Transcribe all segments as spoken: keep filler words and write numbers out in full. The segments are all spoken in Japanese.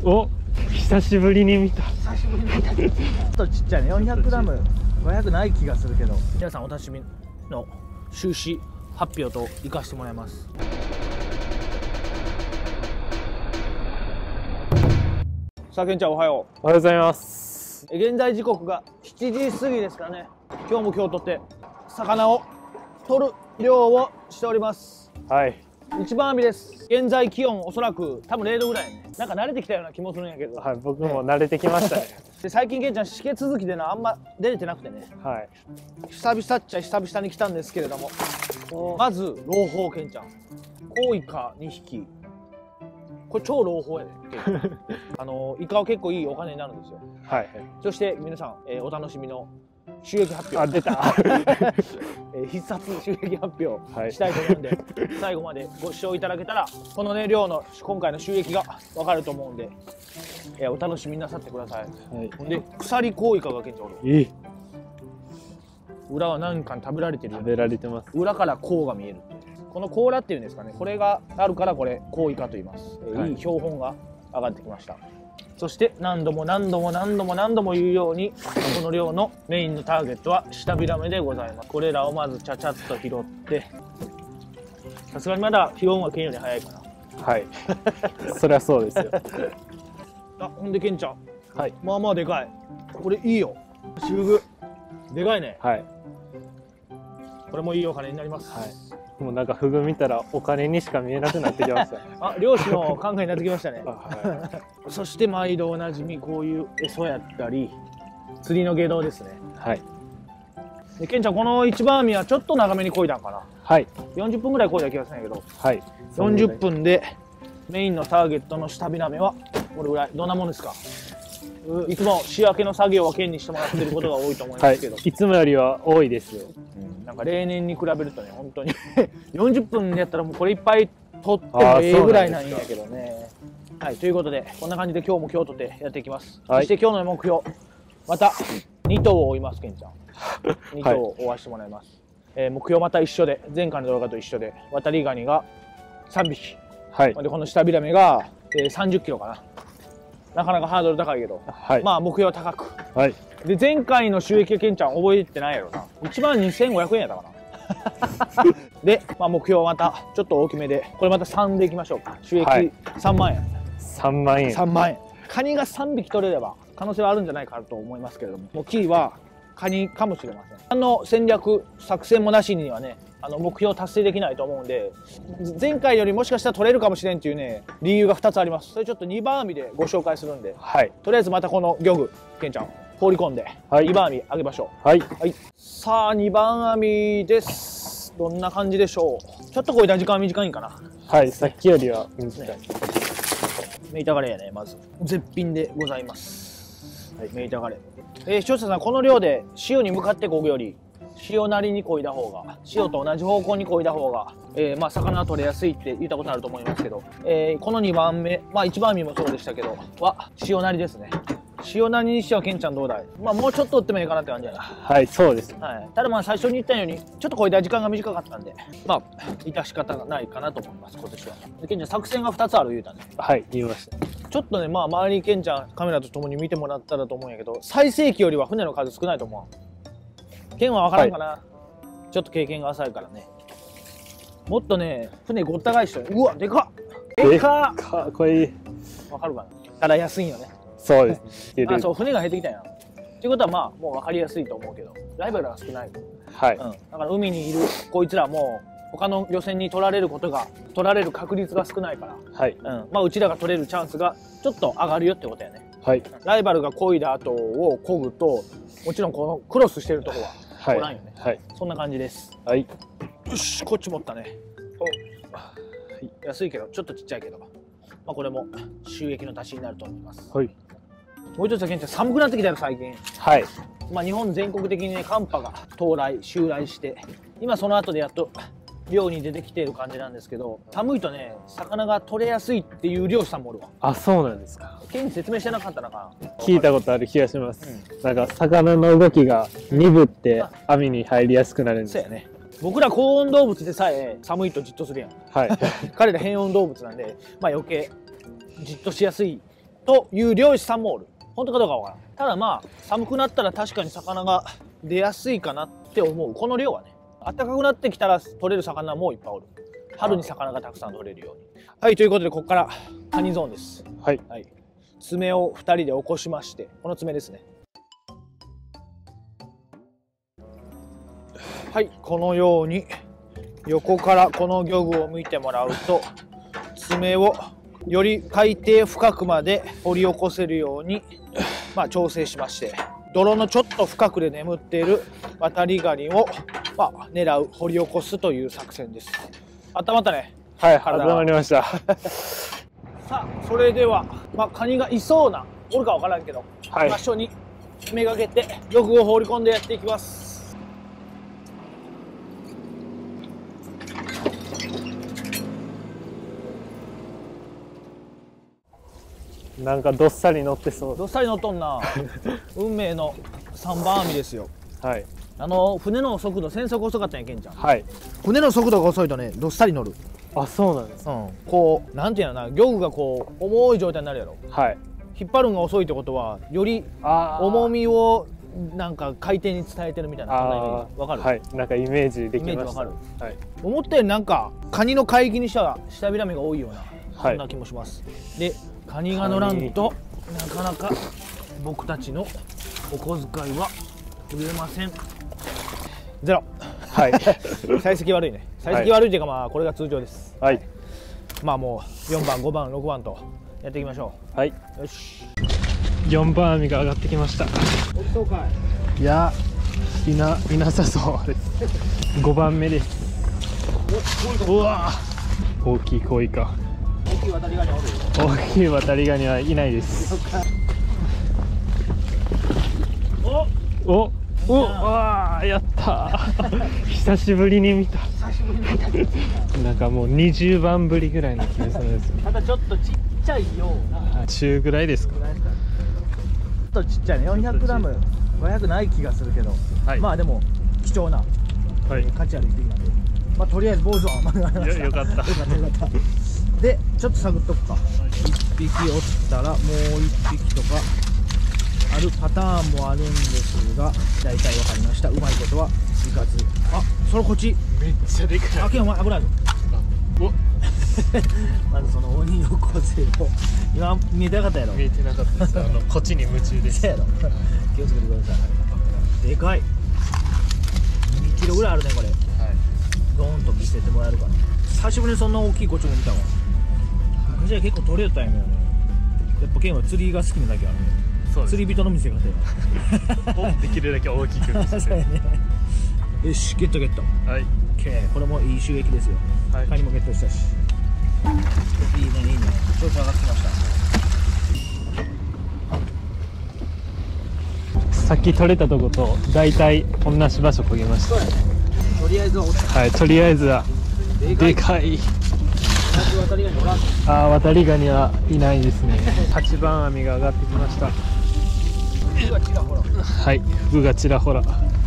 お、久しぶりに見た。 久しぶりに見た。ちょっとちっちゃいね。よんひゃくグラム、ごひゃくない気がするけど。皆さんお楽しみの収支発表と行かしてもらいます。さあ、けんちゃんおはよう。 おはようございます。 現在時刻がしちじ過ぎですかね。今日も今日とって魚を取る漁をしております。 はい。 一番網です。現在気温おそらく多分れいどぐらいね。なんか慣れてきたような気もするんやけど。 はい、僕も慣れてきましたね。 で最近けんちゃんしけ続きでなあんま出れてなくてね。 はい。 久々っちゃ久々に来たんですけれども、まず朗報けんちゃん。コウイカにひき。これ超朗報やね。あのイカは結構いいお金になるんですよ。 はい。 そして皆さん、えー、お楽しみの収益発表。 あ、出た。 えー、必殺収益発表したいと思うんで、はい、最後までご視聴いただけたらこのね量の今回の収益が分かると思うんで、えー、お楽しみなさってください。はい、ほんで鎖コウイカがけんちゃんおる。えー、裏は何かに食べられてる。 食べられてます。 裏から甲が見えるって。この甲羅っていうんですかね。これがあるからこれコウイカと言います。えーはい、いい標本が上がってきました。そして何度も何度も何度も何度も言うように、この漁のメインのターゲットはシタビラメでございます。これらをまずちゃちゃっと拾って、さすがにまだ拾うのはケンより早いかな。はい。 そりゃそうですよ。 あ、ほんでケンちゃん。はい。まあまあでかい。これいいよ。シュグ。でかいね。はい。これもいいお金になります。はい。 もうなんかフグ見たらお金にしか見えなくなってきました。 あ、漁師の考えになってきましたね。はい、そして毎度おなじみこういうエソやったり釣りの下道ですね。はい。でケンちゃんこの一番網はちょっと長めに漕いだんかな。はい。よんじゅっぷんぐらい漕いだ気がするんやけど。はい。よんじゅっぷんでメインのターゲットのシタビラメはこれぐらい。どんなもんですか。いつも仕分けの作業はケンにしてもらってることが多いと思いますけど。はい、 いつもよりは多いですよ。 なんか例年に比べるとね、本当によんじゅっぷんでやったらもうこれいっぱい取ってもええぐらいなんやけどね。はい、ということでこんな感じで今日も今日とってやっていきます。はい、そして今日の目標、またに頭を追います、けんちゃん。に頭を追わせてもらいます。はい、えー、目標また一緒で、前回の動画と一緒で、渡りガニがさんびき。はい、でこのシタビラメが、えー、さんじゅっキロかな。なかなかハードル高いけど、はい、まあ目標は高く。はい、で前回の収益はけんちゃん覚えてないやろな。いちまんにせんごひゃくえんやったかな。で、まあ、目標はまたちょっと大きめで、これまたさんでいきましょうか。収益さんまんえん。さんまんえん。さんまんえん。カニがさんびき取れれば可能性はあるんじゃないかと思いますけれども、もうキーはカニかもしれません。あの戦略作戦もなしにはね、あの目標を達成できないと思うんで、前回よりもしかしたら取れるかもしれんっていうね理由がふたつあります。それちょっとにばん網でご紹介するんで、はい、とりあえずまたこの漁具けんちゃん放り込んで、はい、にばん網あげましょう。はい、はい、さあにばん網です。どんな感じでしょう。ちょっとこういった時間は短いんかな。はい、さっきよりは短い。メイタガレやね。まず絶品でございます。はい、メイタガレ。えー、視聴者さん、この量で潮に向かってこぐより潮なりに漕いだ方が、潮と同じ方向に漕いだ方が、えー、まあ魚は取れやすいって言ったことあると思いますけど、えー、このにばんめ、まあいちばん網もそうでしたけどは潮なりですね。潮なりにしてはけんちゃんどうだい。まあもうちょっと打ってもいいかなって感じやな。はい、そうです、はい、ただまあ最初に言ったようにちょっと漕いだ時間が短かったんで、まあ致し方がないかなと思います。今年はでけんちゃん作戦がふたつある言うたね。はい、言いました。ちょっとね、まあ周りにけんちゃんカメラとともに見てもらったらと思うんやけど、最盛期よりは船の数少ないと思う。剣は分からんかな、はい、ちょっと経験が浅いからね。もっとね船ごった返して、うわでかっ、でかっ、かっこいい。分かるかな。ただ安いんよね。そうです。あ、そう、船が減ってきたんやっていうことはまあもう分かりやすいと思うけど、ライバルが少ない。はい、うん、だから海にいるこいつらも他の漁船に取られることが取られる確率が少ないから、はい、うん、まあうちらが取れるチャンスがちょっと上がるよってことやね。はい、ライバルが漕いだ後を漕ぐと、もちろんこのクロスしてるとこはおらんよね。はい、そんな感じです。はい、よし、こっち持ったね。お、はい、安いけどちょっとちっちゃいけど、まあこれも収益の足しになると思います。はい、もう一つはけんちゃん、寒くなってきたよ最近。はい、まあ日本全国的にね寒波が到来襲来して、今その後でやっと漁に出てきている感じなんですけど、寒いとね魚が取れやすいっていう漁師さんもおるわ。あ、そうなんですか。ケンに説明してなかったのかな。聞いたことある気がします、うん、なんか魚の動きが鈍って網に入りやすくなるんです。そうやね。僕ら高温動物でさえ寒いとじっとするやん。はい彼ら変温動物なんで、まあ余計じっとしやすいという漁師さんもおる。本当かどうかわからん。ただまあ寒くなったら確かに魚が出やすいかなって思う。この量はね。暖かくなってきたら取れる魚もいっぱいおる。春に魚がたくさん取れるように。はい、ということでここからカニゾーンです。 はい、 はい、爪をふたりで起こしまして、この爪ですね。はい、このように横からこの漁具を見てもらうと、爪をより海底深くまで掘り起こせるように、まあ、調整しまして、泥のちょっと深くで眠っている渡りガニを、まあ、狙う、掘り起こすという作戦です。温まったね。 はい、温まりました。 さあ、それでは、まあ、カニがいそうな、おるかわからんけど、はい、場所にめがけて漁具を放り込んでやっていきます。 なんかどっさり乗ってそう。 どっさり乗っとんな。運命のさんばん網ですよ。 はい。 あの船の速度、船速遅かったんや、ケンちゃん。 はい。 船の速度が遅いとね、どっさり乗る。 あ、そうなんです。 うん。こう、なんていうのな、漁具がこう重い状態になるやろ。 はい。 引っ張るのが遅いってことは、より重みをなんか回転に伝えてるみたいな。わかる。 はい。なんかイメージできました。イメージわかる。はい。 思ったよりなんかカニの海域にしたら下びらみが多いような、そんな気もします。で、カニが乗らんとなかなか僕たちのお小遣いは売れません。ゼロ。はい。幸先悪いね。幸先悪いというか、まあこれが通常です。はい。まあもうよんばん、ごばん、ろくばんとやっていきましょう。はい。よし。 よんばん網が上がってきました。 そうかい。いや、いないなさそうです。ごばんめです。うわ、大きいコイか。 大きい渡りガニおる。 大きい渡りガニはいないです。おおお、わあ、やったー。久しぶりに見た。 久しぶりに見た。 なんかもうにじゅうばんぶりぐらいの気がするんです。 ただちょっとちっちゃいような。 中ぐらいですか。 ちょっとちっちゃいね。よんひゃくグラム、ごひゃくない気がするけど、はい、まあでも貴重な、はい、価値ある一匹なんで、まあとりあえず坊主は免れました。 よかった。よかったよかった。 で、ちょっと探っとくか。いっぴきおったらもういっぴきとかあるパターンもあるんですが、大体わかりました。うまいことはいかず。あ、そのこっちめっちゃでかい。 あ、けんお前危ないぞ。おまずその鬼横背を今見えてなかったやろ。 見えてなかったです。あのこっちに夢中です。 やろ。気をつけてください。でかい。にキロぐらいあるねこれ。はい。ドーンと見せてもらえるかな。久しぶりにそんな大きいコチも見たわ。昔は結構取れたんやね。やっぱケンは釣りが好きなだけあるね。そうです。釣り人の見せ方や。 できるだけ大きく見せて。そうやね。 よし、ゲットゲット。はい。OK、これもいい収益ですよ。はい。カニもゲットしたし。いいねいいね。調子上がってきました。 さっき取れたとこと大体同じ場所焦げました。そうやね。 とりあえずははい、とりあえずはでかい。ああ、渡りガニはいないですね。はちばん網が上がってきました。 服がちらほら。 はい、服がちらほら。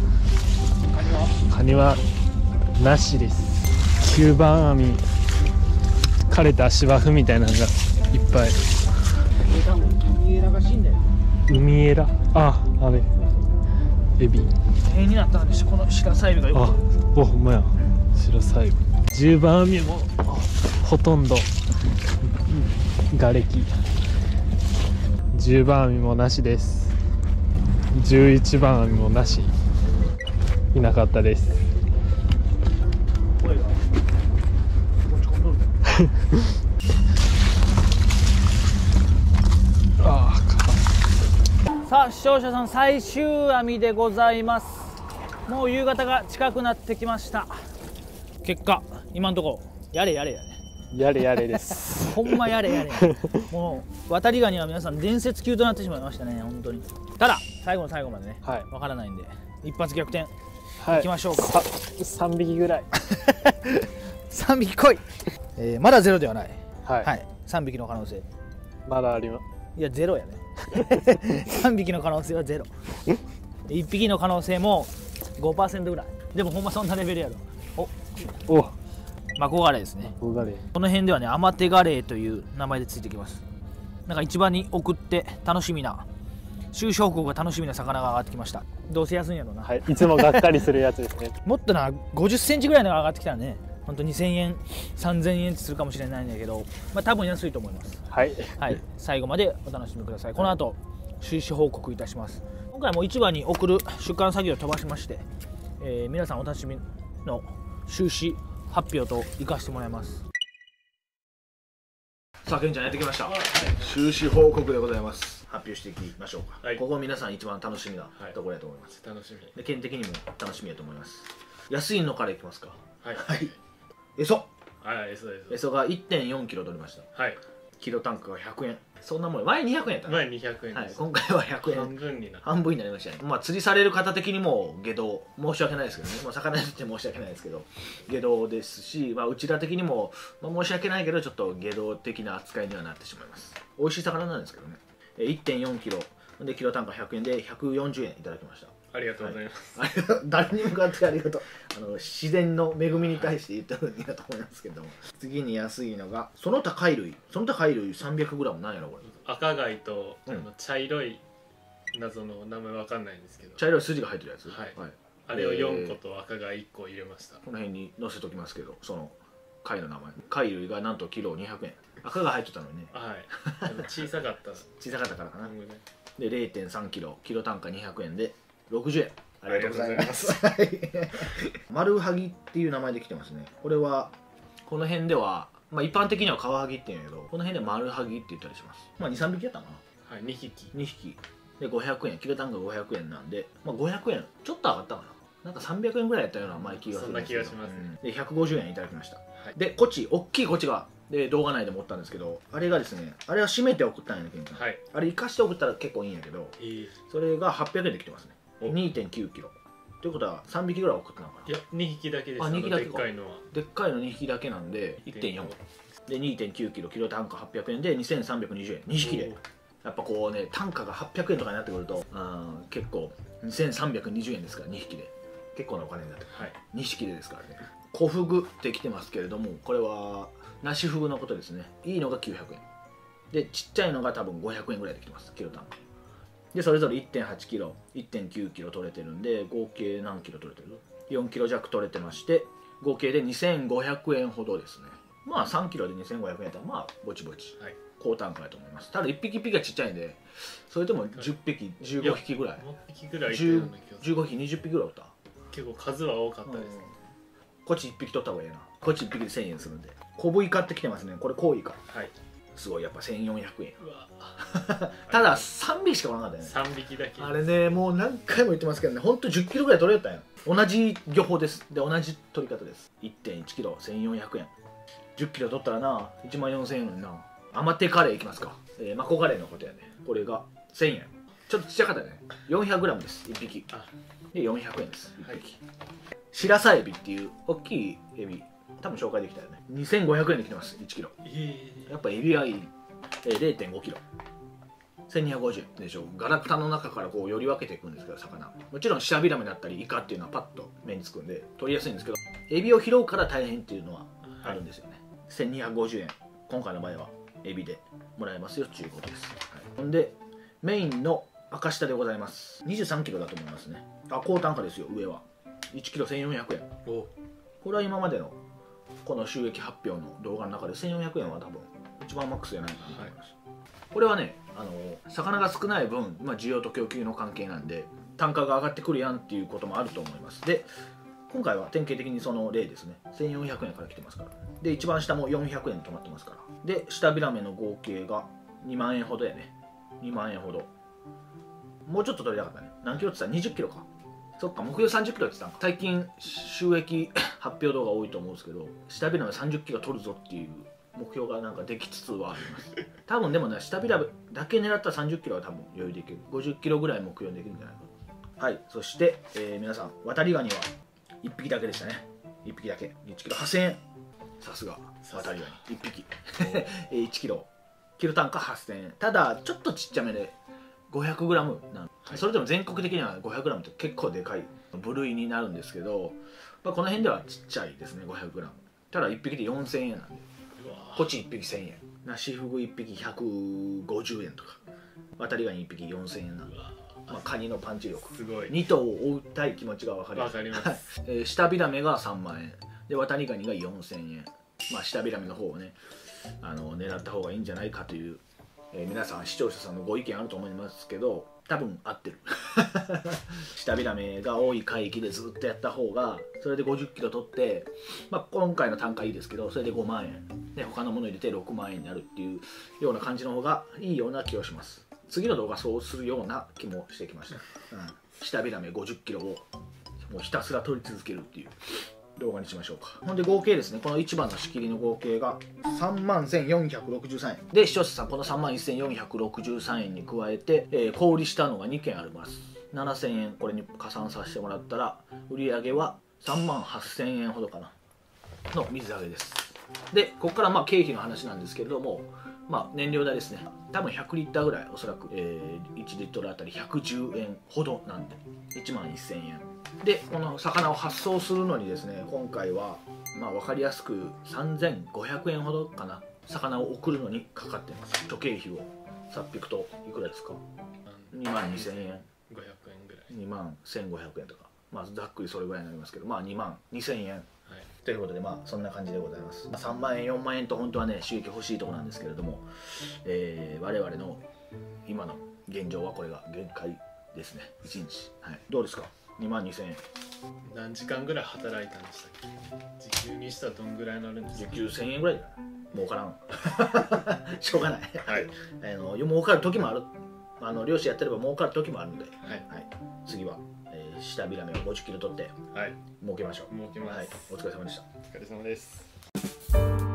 カニはなしです。きゅうばん網、枯れた芝生みたいなのがいっぱい。 海エラが死んでる。 海エラ、あ、あれエビ変になったんでしょ、この白サイビがよく。 あ、お、ほんまや、白サイビ。じゅうばん網もほとんど瓦礫。じゅうばん網もなしです。じゅういちばん網もなし、いなかったです。声が持ち込んどる。ああ、さあ視聴者さん、最終網でございます。もう夕方が近くなってきました。結果今んとこやれやれやね。 やれやれです。 ほんまやれやれ。もう渡りガニは皆さん伝説級となってしまいましたね、本当に。ただ最後の最後までね、はい、分からないんで一発逆転、はい、いきましょうか。 さんびきぐらい。 さんびき来い。えー、まだゼロではない。 はい、はい、 さんびきの可能性まだあります。 いやゼロやね。さんびきの可能性はゼロ。いっぴきの可能性も ごパーセント ぐらい。でもほんまそんなレベルやろ。おお、マコガレイですね。この辺ではね、アマテガレイという名前でついてきます。 なんか市場に送って楽しみな収支報告が楽しみな魚が上がってきました。どうせ安いんやろうな、 はい、いつもがっかりするやつですね。 もっとなごじゅっセンチぐらいのが上がってきたらね、ほんとにせんえんさんぜんえんってするかもしれないんだけど、まあ多分安いと思います。 はい、 はい、最後までお楽しみください。この後収支報告いたします。今回も市場に送る出荷作業を飛ばしまして、えー、皆さんお楽しみの収支発表と行かせてもらいます。さあ、けんちゃんやってきました、はい、収支報告でございます。発表していきましょうか、はい、ここ皆さん一番楽しみなところやと思います、はい、楽しみで、県的にも楽しみやと思います。安いのからいきますか。はい、はい、エソ、はい、エソです。エソが いってんよんキロ取りました。はい、キロ単価がひゃくえん。そんなもん、前にひゃくえんやったね。前にひゃくえんです、はい、今回はひゃくえん、半分にな半分になりましたね。まあ釣りされる方的にも下道、申し訳ないですけどね、まあ、魚にとって申し訳ないですけど下道ですし、まあ、うちら的にも、まあ、申し訳ないけどちょっと下道的な扱いにはなってしまいます。美味しい魚なんですけどね。 いってんよんキロでキロ単価ひゃくえんでひゃくよんじゅうえんいただきました。ありがとうございます、はい、誰に向かってありがとう。あの自然の恵みに対して言ったのにだと思いますけども、次に安いのがその他貝類。その他貝類 さんびゃくグラム なんやろこれ。赤貝と、うん、あの茶色い謎の名前わかんないんですけど、茶色い筋が入ってるやつ、はい、はい、あれをよんこと赤貝いっこ入れました。この辺に載せときますけど、その貝の名前、貝類がなんとキロにひゃくえん。赤が入ってたのにね、はい、小さかった小さかったからかなで れいてんさんキロ、キロ単価にひゃくえんでろくじゅうえん。ありがとうございます。マルハギっていう名前で来てますね。これはこの辺では、まあ、一般的にはカワハギって言うんやけど、この辺ではマルハギって言ったりします。まあにさんびきやったかな。はい、にひきにひきでごひゃくえん、キロ単価ごひゃくえんなんで、まあ、ごひゃくえんちょっと上がったかな。なんかさんびゃくえんぐらいやったような前気がするんですけど、そんな気がしますね、うん、でひゃくごじゅうえんいただきました、はい、でコチ、大きいコチがで動画内で持ったんですけど、あれがですね、あれは閉めて送ったんやね、ケンちゃん、はい、あれ生かして送ったら結構いいんやけど、いいそれがはっぴゃくえんで来てますね。 にてんきゅうキロということはさんびきぐらい送ったのかな。いやにひきだけです。あ、にひきだけか。でっかいのはでっかいのにひきだけなんで いってんよん で にてんきゅうキロ、キロ単価はっぴゃくえんでにせんさんびゃくにじゅうえん、にひきで。やっぱこうね、単価がはっぴゃくえんとかになってくると、あ結構にせんさんびゃくにじゅうえんですから、にひきで結構なお金になってくる、はい、にひきでですからね。小フグってきてますけれども、これはナシフグのことですね。いいのがきゅうひゃくえんで、ちっちゃいのが多分ごひゃくえんぐらいできてます、キロ単価で。それぞれ いってんはちキロ、いってんきゅうキロ取れてるんで、合計何キロ取れてる？ よん キロ弱取れてまして、合計でにせんごひゃくえんほどですね。まあさんキロでにせんごひゃくえんやったらまあぼちぼち、はい、高単価だと思います。ただいっぴきいっぴきがちっちゃいんで、それでもじゅっぴきじゅうごひきぐらい、じゅうごひきにじゅっぴきぐらいおった。結構数は多かったです、うん、こっちいっぴき取った方がいいな。こっちいっぴきでせんえんするんで。コブイカってきてますね。これコウイカ、はい、すごいやっぱせんよんひゃくえん。うわたださんびきしかおらなかったよね。さんびきだけあれね、もう何回も言ってますけどね、ほんとじゅっキロぐらい取れたんよ。同じ漁法です。で同じ取り方です。 いってんいちキロせんよんひゃくえん、じゅっキロ取ったらないちまんよんせんえんにな。アマテカレーいきますか。えー、マコカレーのことやね。これがせんえん、ちょっとちっちゃかったね。 よんひゃくグラム です、いっぴきでよんひゃくえんです、いっぴき、はい、シラサエビっていう大きいエビ、多分紹介できたよね。にせんごひゃくえんで来てます、いちキロ。やっぱエビはいい。えー、れいてんごキロせんにひゃくごじゅうえんでしょ。ガラクタの中からこうより分けていくんですけど、魚もちろんシャビラメだったりイカっていうのはパッと目につくんで取りやすいんですけど、エビを拾うから大変っていうのはあるんですよね、はい、せんにひゃくごじゅうえん今回の場合はエビでもらえますよっていうことです、はい、ほんでメインの赤下でございます。にじゅうさんキロだと思いますね。あ、高単価ですよ。上はいちキロせんよんひゃくえん。おこれは今までのこの収益発表の動画の中でせんよんひゃくえんは多分一番マックスじゃないかなと思います、はい、これはね、あの魚が少ない分、まあ、需要と供給の関係なんで単価が上がってくるやんっていうこともあると思います。で今回は典型的にその例ですね。せんよんひゃくえんから来てますから。で一番下もよんひゃくえんに止まってますから。で下ビラメの合計がにまんえんほどやね。にまんえんほど。もうちょっと取りたかったね。何キロって言ったらにじゅっキロか。そっか、目標さんじゅっキロって言ってたんか。最近収益発表動画多いと思うんですけど、下ビラメさんじゅっキロ取るぞっていう目標がなんかできつつはあります。多分でもね、下ビラメだけ狙ったらさんじゅっキロは多分余裕できる。ごじゅっキロぐらい目標にできるんじゃないかな。はい、そして、えー、皆さん、渡りガニはいっぴきだけでしたね。いっぴきだけ。いちキロはっせんえん。さすが、渡りガニ。いっぴき。いちキロ。キロ単価はっせんえん。ただ、ちょっとちっちゃめでごひゃくグラム なん、はい、それでも全国的には ごひゃくグラム って結構でかい部類になるんですけど、まあ、この辺ではちっちゃいですね、ごひゃくグラム。ただいっぴきでよんせんえんなんで、こっちいっぴきせんえん。 ナシフグいっぴきひゃくごじゅうえんとか、ワタリガニいっぴきよんせんえんなんで、まあ、カニのパンチ力すごい。 に頭を追いたい気持ちが分かります。 わかります。 えー、シタビラメがさんまんえんで、ワタリガニがよんせんえん。まあシタビラメの方をね、あの狙った方がいいんじゃないかという、えー、皆さん視聴者さんのご意見あると思いますけど、多分合ってるシタビラメが多い海域でずっとやった方が、それでごじゅっキロ取って、まあ、今回の単価いいですけど、それでごまんえんで他のもの入れてろくまんえんになるっていうような感じの方がいいような気がします。次の動画そうするような気もしてきました、うん、シタビラメごじゅっキロをもうひたすら取り続けるっていう動画にしましょうか。ほんで合計ですね、このいちばんの仕切りの合計がさんまんせんよんひゃくろくじゅうさんえんで、視聴者さんこのさんまんせんよんひゃくろくじゅうさんえんに加えて、えー、小売りしたのがにけんあります。ななせんえんこれに加算させてもらったら、売上はさんまんはっせんえんほどかなの水揚げです。でここからまあ経費の話なんですけれども、まあ、燃料代ですね、多分ひゃくリッターぐらい、おそらく、えー、いちリットルあたりひゃくじゅうえんほどなんでいちまんせんえんで、この魚を発送するのにですね、今回はまあ分かりやすくさんぜんごひゃくえんほどかな、魚を送るのにかかっています。諸経費をさっぴくといくらですか、にまんにせんえん、 ごひゃくえんぐらい、 にまんせんごひゃくえんとか、まあざっくりそれぐらいになりますけど、まあにまんにせんえん、はい、ということで、まあそんな感じでございます。さんまんえんよんまんえんと本当はね収益欲しいところなんですけれども、えー、我々の今の現状はこれが限界ですね。いちにち、はい、どうですか、にまんにせんえん。 何時間ぐらい働いたんでしたっけ？時給にしたらどんぐらいになるんですか？ 時給せんえんぐらいじゃない？儲からんしょうがない、 はい、 あの儲かる時もある、あの漁師やってれば儲かる時もあるんで、 はいはい、次は、えー、シタビラメをごじゅっキロ取って、 はい、 儲けましょう。 儲けます、 はい、お疲れ様でした。 お疲れ様です。